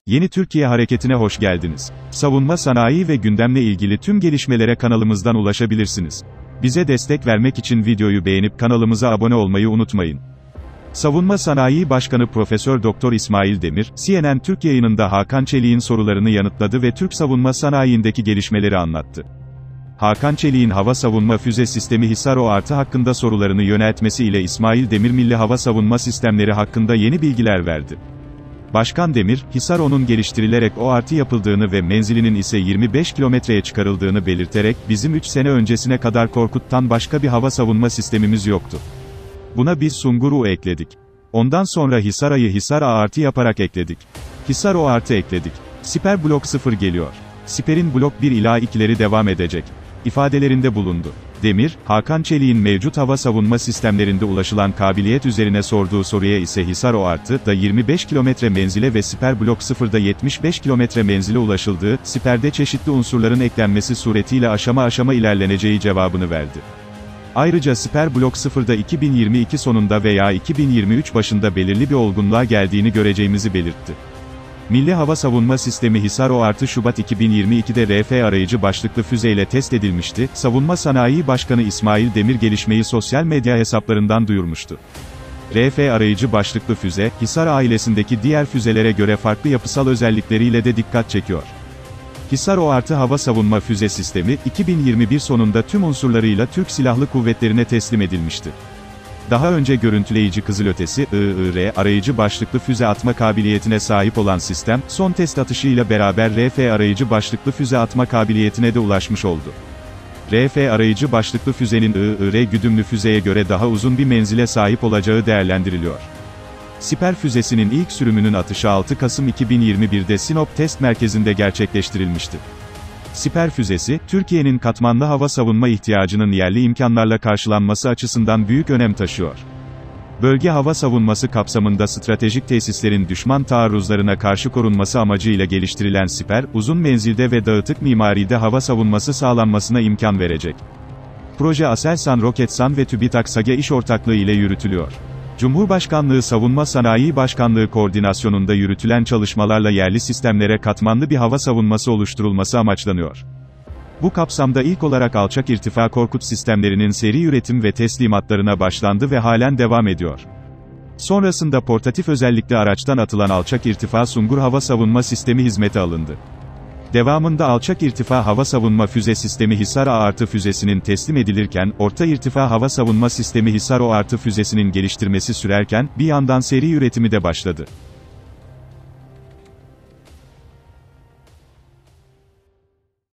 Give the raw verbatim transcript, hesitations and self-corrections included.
Yeni Türkiye Hareketi'ne hoş geldiniz. Savunma sanayi ve gündemle ilgili tüm gelişmelere kanalımızdan ulaşabilirsiniz. Bize destek vermek için videoyu beğenip kanalımıza abone olmayı unutmayın. Savunma Sanayi Başkanı Profesör Doktor İsmail Demir, C N N Türk yayınında Hakan Çelik'in sorularını yanıtladı ve Türk savunma sanayindeki gelişmeleri anlattı. Hakan Çelik'in hava savunma füze sistemi Hisar O artı hakkında sorularını yöneltmesi ile İsmail Demir milli hava savunma sistemleri hakkında yeni bilgiler verdi. Başkan Demir, Hisar O'nun geliştirilerek O artı yapıldığını ve menzilinin ise yirmi beş kilometreye çıkarıldığını belirterek, bizim üç sene öncesine kadar korkuttan başka bir hava savunma sistemimiz yoktu. Buna biz Sungur U ekledik. Ondan sonra Hisar A'yı Hisar A artı yaparak ekledik. Hisar O artı ekledik. Siper Blok sıfır geliyor. Siper'in Blok bir ila ikileri devam edecek ifadelerinde bulundu. Demir, Hakan Çelik'in mevcut hava savunma sistemlerinde ulaşılan kabiliyet üzerine sorduğu soruya ise Hisar O artı da yirmi beş kilometre menzile ve Siper Blok sıfırda yetmiş beş kilometre menzile ulaşıldığı, Siper'de çeşitli unsurların eklenmesi suretiyle aşama aşama ilerleneceği cevabını verdi. Ayrıca Siper Blok sıfırda iki bin yirmi iki sonunda veya iki bin yirmi üç başında belirli bir olgunluğa geldiğini göreceğimizi belirtti. Milli Hava Savunma Sistemi Hisar O artı Şubat iki bin yirmi iki'de R F arayıcı başlıklı füzeyle test edilmişti. Savunma Sanayi Başkanı İsmail Demir gelişmeyi sosyal medya hesaplarından duyurmuştu. R F arayıcı başlıklı füze, Hisar ailesindeki diğer füzelere göre farklı yapısal özellikleriyle de dikkat çekiyor. Hisar O artı hava savunma füze sistemi, iki bin yirmi bir sonunda tüm unsurlarıyla Türk Silahlı Kuvvetleri'ne teslim edilmişti. Daha önce görüntüleyici kızılötesi, I I R arayıcı başlıklı füze atma kabiliyetine sahip olan sistem, son test atışıyla beraber R F arayıcı başlıklı füze atma kabiliyetine de ulaşmış oldu. R F arayıcı başlıklı füzenin I I R güdümlü füzeye göre daha uzun bir menzile sahip olacağı değerlendiriliyor. Siper füzesinin ilk sürümünün atışı altı Kasım iki bin yirmi bir'de Sinop Test Merkezi'nde gerçekleştirilmişti. Siper füzesi, Türkiye'nin katmanlı hava savunma ihtiyacının yerli imkanlarla karşılanması açısından büyük önem taşıyor. Bölge hava savunması kapsamında stratejik tesislerin düşman taarruzlarına karşı korunması amacıyla geliştirilen siper, uzun menzilde ve dağıtık mimaride hava savunması sağlanmasına imkan verecek. Proje Aselsan Roketsan ve TÜBİTAK SAGE iş ortaklığı ile yürütülüyor. Cumhurbaşkanlığı Savunma Sanayi Başkanlığı koordinasyonunda yürütülen çalışmalarla yerli sistemlere katmanlı bir hava savunması oluşturulması amaçlanıyor. Bu kapsamda ilk olarak alçak irtifa Korkut sistemlerinin seri üretim ve teslimatlarına başlandı ve halen devam ediyor. Sonrasında portatif özellikli araçtan atılan alçak irtifa Sungur hava savunma sistemi hizmete alındı. Devamında alçak irtifa hava savunma füze sistemi Hisar A artı füzesinin teslim edilirken, orta irtifa hava savunma sistemi Hisar O artı füzesinin geliştirmesi sürerken, bir yandan seri üretimi de başladı.